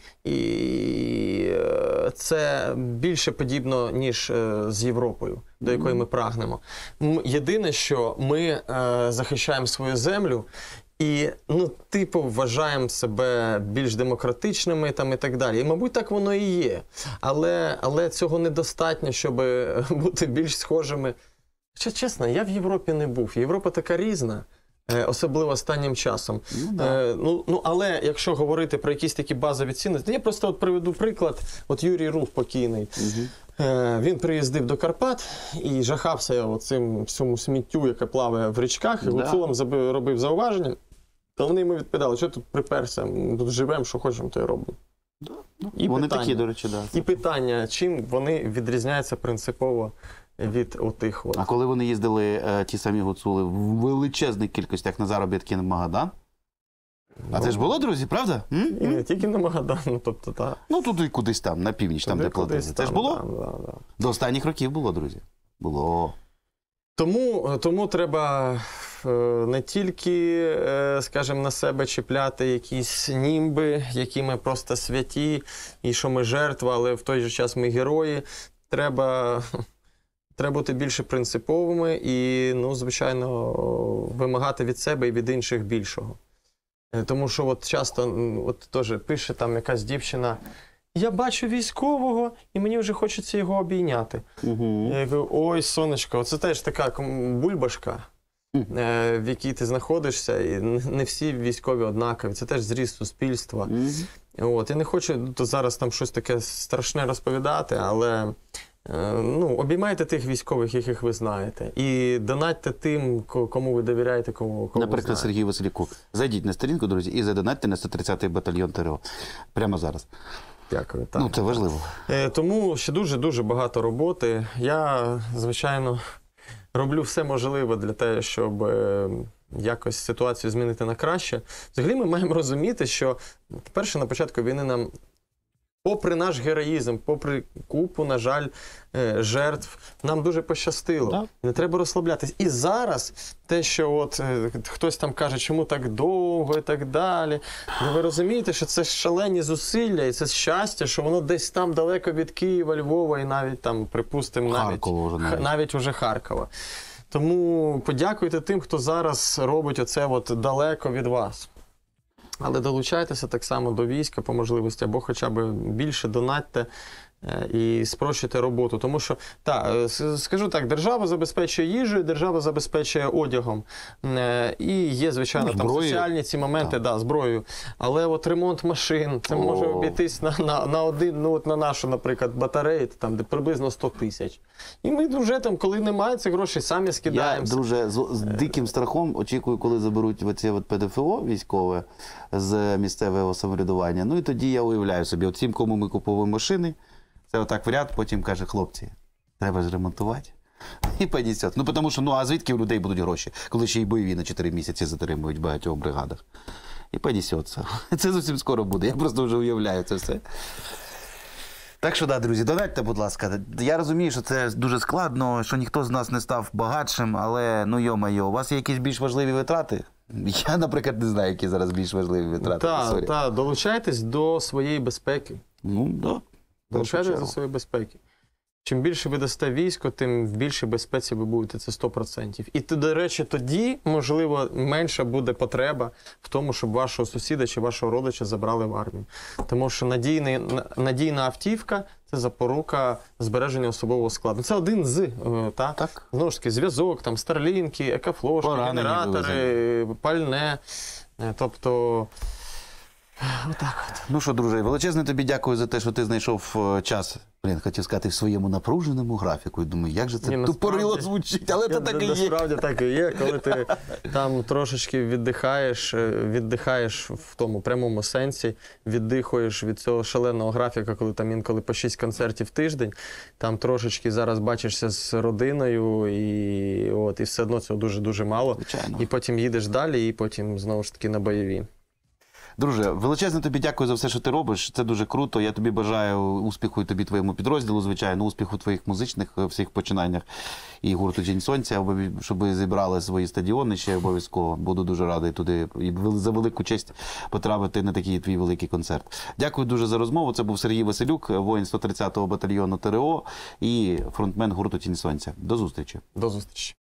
і е, це більше подібно, ніж е, з Європою, до якої ми прагнемо. М, Єдине, що ми е, захищаємо свою землю і, ну, типу, вважаємо себе більш демократичними там, і так далі. І, мабуть, так воно і є. Але, але цього недостатньо, щоб бути більш схожими. Хоча, чесно, я в Європі не був. Європа така різна. Е, Особливо останнім часом. Ну, да. Е, ну, ну, але якщо говорити про якісь такі базові цінності, то я просто от приведу приклад. От Юрій Рух покійний. Е, він приїздив до Карпат і жахався оцим всьому сміттю, яке плаває в річках, і Да. гуцулам заби- робив зауваження. То вони йому відповідали, що тут приперся, ми тут живемо, що хочемо, то й робимо. І Вони питання. такі, до речі, да. І питання, чим вони відрізняються принципово від отих от. А коли вони їздили, е, ті самі гуцули, в величезних кількостях на заробітки на Магадан, а це ж було, друзі, правда? М? І не тільки на Магадан, ну, тобто, та. Ну, туди кудись там, на північ, там, Туди де платили. кудись Це ж там, було? да, да, да. До останніх років було, друзі. Було. Тому, тому треба е, не тільки, е, скажімо, на себе чіпляти якісь німби, які ми просто святі, і що ми жертва, але в той же час ми герої. Треба, треба бути більше принциповими і, ну, звичайно, вимагати від себе і від інших більшого. Е, Тому що от часто, м, от теж пише там якась дівчина, я бачу військового, і мені вже хочеться його обійняти. Угу. Я кажу, ой, сонечко, це теж така ком- бульбашка, е, в якій ти знаходишся, і н- не всі військові однакові, це теж зріст суспільства. От, я не хочу то зараз там щось таке страшне розповідати, але е, ну, обіймайте тих військових, яких ви знаєте, і донатьте тим, ко- кому ви довіряєте, кому, кому ви Наприклад, знаєте. Сергію Василюку. Зайдіть на сторінку, друзі, і задонатьте на сто тридцятий батальйон ТРО. Прямо зараз. Дякую. Так. Ну, це важливо. Е, Тому ще дуже-дуже багато роботи. Я, звичайно, роблю все можливе для того, щоб е, якось ситуацію змінити на краще. Взагалі ми маємо розуміти, що, по-перше, на початку війни нам, попри наш героїзм, попри купу, на жаль, е, жертв, нам дуже пощастило. Так. Не треба розслаблятись. І зараз те, що от е, хтось там каже, чому так довго і так далі. Ну, ви розумієте, що це шалені зусилля і це щастя, що воно десь там далеко від Києва, Львова і навіть там, припустимо, навіть, Харкова вже навіть. Х- навіть уже Харкова. Тому подякуйте тим, хто зараз робить оце от далеко від вас. Але долучайтеся так само до війська по можливості, або хоча б більше донатьте е, і спрощити роботу. Тому що, так, е, с- скажу так, держава забезпечує їжею, держава забезпечує одягом. Е, І є, звичайно, Ну, там зброєю. соціальні ці моменти, да, зброєю. Але от ремонт машин, це О. може обійтись на, на, на один, ну от на нашу, наприклад, батарею, там, де приблизно сто тисяч. І ми вже там, коли немає цих грошей, самі Я, скидаємося. друже, з, з диким страхом очікую, коли заберуть оце от ПДФО військове з місцевого самоврядування. Ну і тоді я уявляю собі, от тим, кому ми купуємо машини, це отак в ряд, потім каже, хлопці, треба ж ремонтувати. І понесет. Ну, тому що, ну, а звідки у людей будуть гроші, коли ще й бойові на чотири місяці затримують в багатьох бригадах. І понесеться. Це зовсім скоро буде, я просто вже уявляю це все. Так що, да, друзі, донатьте, будь ласка. Я розумію, що це дуже складно, що ніхто з нас не став багатшим, але, ну, йо-майо, у вас є якісь більш важливі витрати? Я, наприклад, не знаю, які зараз більш важливі витрати. Так, Сорі. так, долучайтесь до своєї безпеки. Ну, да. Долучайтесь до своєї безпеки. Чим більше ви дасте військо, тим в більшій безпеці ви будете, це сто відсотків. І, до речі, тоді, можливо, менша буде потреба в тому, щоб вашого сусіда чи вашого родича забрали в армію. Тому що надійний, надійна автівка – це запорука збереження особового складу. Це один з, е, та? Так. Знову ж таки, зв'язок, там, старлінки, екофлошки, Поранені генератори, пальне. Е, Тобто, отак от. Ну що, друже, величезне тобі дякую за те, що ти знайшов е, час, блін, хотів сказати, в своєму напруженому графіку. І думаю, як же це Ні, тупорило насправді- звучить, але це Я- так і є. Насправді так і є, коли ти там трошечки віддихаєш, е, віддихаєш в тому прямому сенсі, віддихуєш від цього шаленого графіка, коли там інколи по шість концертів в тиждень, там трошечки зараз бачишся з родиною, і, от, і все одно цього дуже-дуже мало. Звичайно. І потім їдеш далі, і потім знову ж таки на бойові. Друже, величезне тобі дякую за все, що ти робиш. Це дуже круто. Я тобі бажаю успіху і тобі твоєму підрозділу, звичайно, успіху в твоїх музичних е, всіх починаннях і гурту «День сонця», обов'я- щоб ви зібрали свої стадіони ще обов'язково. Буду дуже радий туди і вел- за велику честь потрапити на такий твій великий концерт. Дякую дуже за розмову. Це був Сергій Василюк, воїн сто тридцятого батальйону ТРО і фронтмен гурту «Тінь сонця». До зустрічі. До зустрічі.